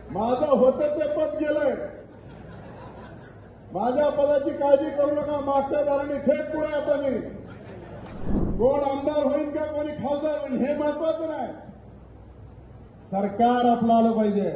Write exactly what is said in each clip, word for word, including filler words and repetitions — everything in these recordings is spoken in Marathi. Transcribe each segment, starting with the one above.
माझं होतं ते पद गेलंय. माझ्या पदाची काळजी करू नका. मागच्या दाराने थेट पुढे आता मी कोण आमदार होईल का कोणी खासदार होईल हे महत्वाचं नाही. सरकार आपलं आलं पाहिजे.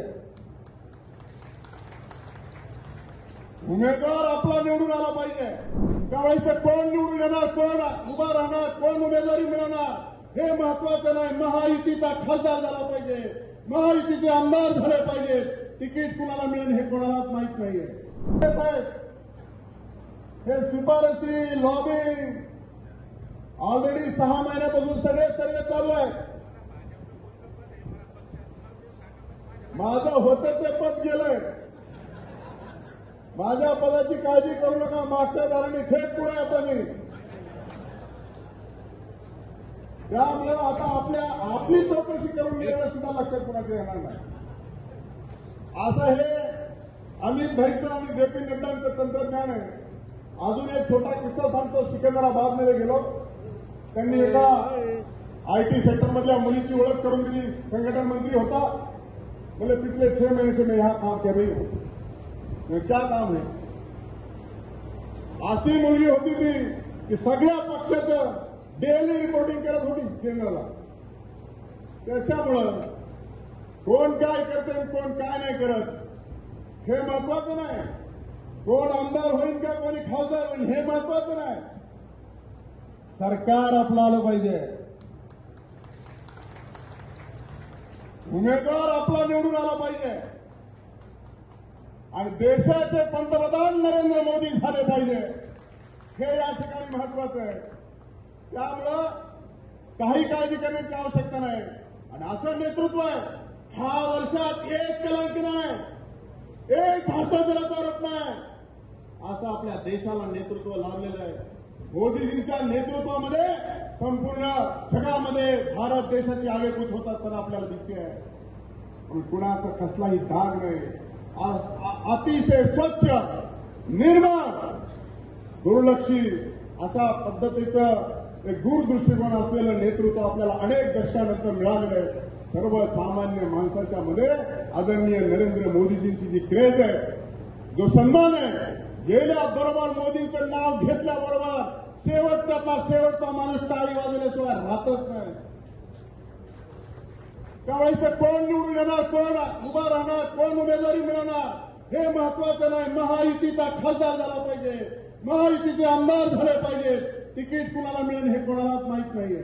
उमेदवार आपला निवडून आला पाहिजे. त्यावेळी ते कोण निवडून येणार, कोण उभा राहणार, कोण उमेदवारी मिळवणार हे महत्वाचं नाही. महायुतीचा खासदार झाला पाहिजे, महायुतीचे आमदार झाले पाहिजेत. तिकीट कुणाला मिळेल हे कोणालाच माहित नाहीये. साहेब, हे शिफारसी लॉबिंग ऑलरेडी सहा महिन्यापासून सगळे सर्वे चालू आहे. माझं होतं ते पद गेलंय. माझ्या पदाची काळजी करू नका. मागच्या दाराने थेट पुढे आता मी त्यामुळे आता आपल्या आपली चौकशी करून घेणं सुद्धा लक्षात कुणाचं येणार नाही. असं हे अमित भाईचं आणि जे पी नड्डांचं तंत्रज्ञान आहे. अजून एक छोटा किस्सा सांगतो. सिकंदराबादमध्ये गेलो. त्यांनी एका आयटी सेक्टरमधल्या मुलीची ओळख करून दिली. संघटन मंत्री होता. बोले पिछले छह महीने से मैं यहां काम कर रही हूं. क्या काम है. अशी मुलगी होती ती की सगळ्या पक्षाचं डेली रिपोर्टिंग करत होती केंद्राला. त्याच्यामुळं कोण काय करते कोण काय नाही करत हे महत्वाचं नाही. कोण आमदार होईल का कोणी खासदार होईल हे महत्वाचं नाही. सरकार आपलं आलं पाहिजे. उमेदवार आपला निवडून आला पाहिजे आणि देशाचे पंतप्रधान नरेंद्र मोदी झाले पाहिजे हे या ठिकाणी महत्वाचं आहे. त्यामुळं काही काळजी करण्याची आवश्यकता नाही. आणि असं नेतृत्व आहे. दहा वर्षात एक कलंक नाही, एक भ्रष्टाचाराचा आरोप नाही, असं आपल्या देशाला नेतृत्व लाभलेलं आहे. मोदीजींच्या नेतृत्वामध्ये संपूर्ण जगामध्ये भारत देशाची आगेकूच होत असताना आपल्याला दिसते आहे. पण कुणाचा कसलाही डाग नाही. अतिशय स्वच्छ, निर्मळ, दुर्लक्षी अशा पद्धतीचं एक दूरदृष्टिकोन असलेलं नेतृत्व आपल्याला अनेक दशकानंतर मिळालेलं आहे. सर्वसामान्य माणसाच्या मध्ये आदरणीय नरेंद्र मोदीजींची जी क्रेज आहे, जो सन्मान आहे, गेल्या बरोबर मोदींचं नाव घेतल्याबरोबर शेवटचा शेवटचा माणूस टाळी वाजवल्याशिवाय राहतच नाही. त्यावेळी ते कोण निवडून येणार, कोण उभा राहणार, कोण उमेदवारी मिळवणार हे महत्वाचं नाही. महायुतीचा खासदार झाला पाहिजे, महायुतीचे आमदार झाले पाहिजेत. तिकीट कुणाला मिळेल हे कोणालाच माहित नाहीये.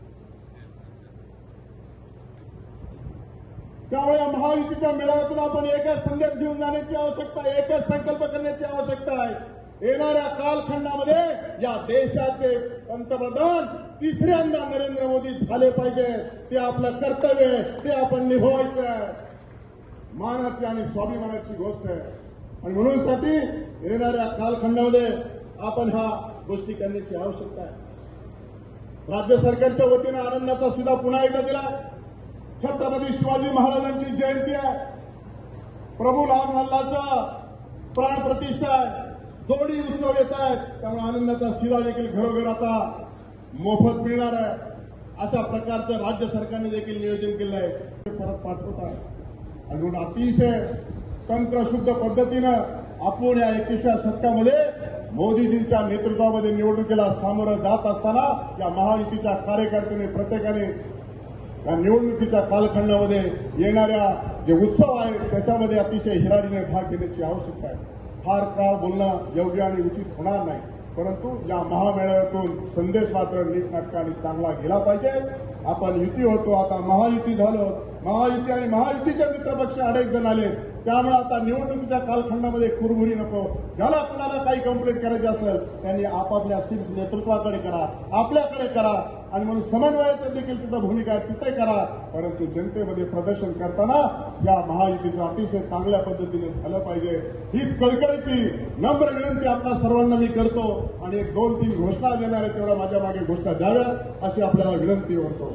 त्यामुळे महायुतीच्या मेळाव्यातून आपण एकच संदेश घेऊन जाण्याची आवश्यकता आहे, एकच संकल्प करण्याची आवश्यकता आहे. येणाऱ्या कालखंडामध्ये या देशाचे पंतप्रधान तिसऱ्यांदा नरेंद्र मोदी झाले पाहिजे. ते आपलं कर्तव्य आहे, ते आपण निभवायचं आहे. मानाची आणि स्वाभिमानाची गोष्ट आहे. आणि म्हणून साठी येणाऱ्या कालखंडामध्ये आपण ह्या गोष्टी करण्याची आवश्यकता आहे. राज्य सरकारच्या वतीनं आनंदाचा सिधा पुन्हा एकदा दिला. छत्रपती शिवाजी महाराजांची जयंती आहे. प्रभू लहान मल्हारचा प्राण प्रतिष्ठा आहे. दोन्ही उत्सव येत आहेत. त्यामुळे आनंदाचा शिधा देखील घरोघर आता मोफत मिळणार आहे. अशा प्रकारचं राज्य सरकारने देखील नियोजन केलं आहे. परत पाठवत आहे. आणि म्हणून अतिशय तंत्रशुद्ध पद्धतीनं आपण या एकविसाव्या शतकामध्ये मोदीजींच्या नेतृत्वामध्ये निवडणुकीला सामोरं जात असताना या महायुतीच्या कार्यकर्त्यांनी प्रत्येकाने या निवडणुकीच्या कालखंडामध्ये येणाऱ्या जे उत्सव आहेत त्याच्यामध्ये अतिशय हिरारीने भाग घेण्याची आवश्यकता आहे. फार काळ बोलणं योग्य आणि उचित होणार नाही, परंतु या महामेळाव्यातून संदेश मात्र नीटनाटकाने चांगला गेला पाहिजे. आपण युती होतो, आता महायुती झालो. महायुती आणि महायुतीचे मित्रपक्ष अनेक जण आले. त्यामुळे आता निवडणुकीच्या कालखंडामध्ये कुरबुरी नको. ज्याला कुणाला काही कंप्लेंट करायची असेल त्यांनी आपापल्या शीर्ष नेतृत्वाकडे करा, आपल्याकडे करा. आणि म्हणून समन्वयाचं देखील तिथं भूमिका आहे तिथे करा. परंतु जनतेमध्ये प्रदर्शन करताना या महायुतीचं अतिशय चांगल्या पद्धतीने झालं पाहिजे. हीच कळकळीची नम्र विनंती आपल्या सर्वांना मी करतो. आणि एक दोन तीन घोषणा देणार आहे, तेवढ्या माझ्या मागे घोषणा द्याव्या अशी आपल्याला विनंती करतो.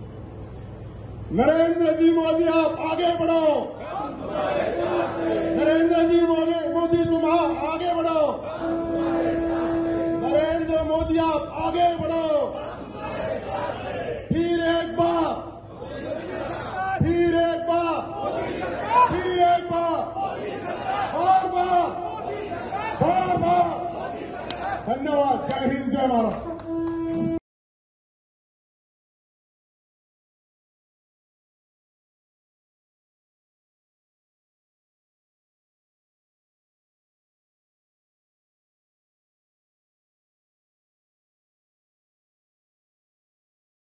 नरेंद्र जी मोदी आप आगे बढ़ो. नरेंद्र जी मोदी मोदी तुम आगे बढ़ो. नरेंद्र मोदी आप आगे बढ़ो. फिर एक बार फिर एक बार फिर एक धन्यवाद. जय हिंद, जय महाराष्ट्र.